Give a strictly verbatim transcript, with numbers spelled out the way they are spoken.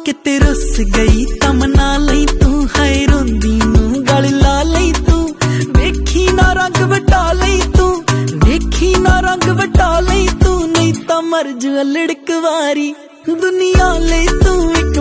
किते रुस गई तमना लई तू है रोंदी नू गल ला लई तू वेखी ना रंग वटा लई तू वेखी ना रंग वटा लई तू नहीं ता मर जू लड़क वारी दुनिया ले तू एक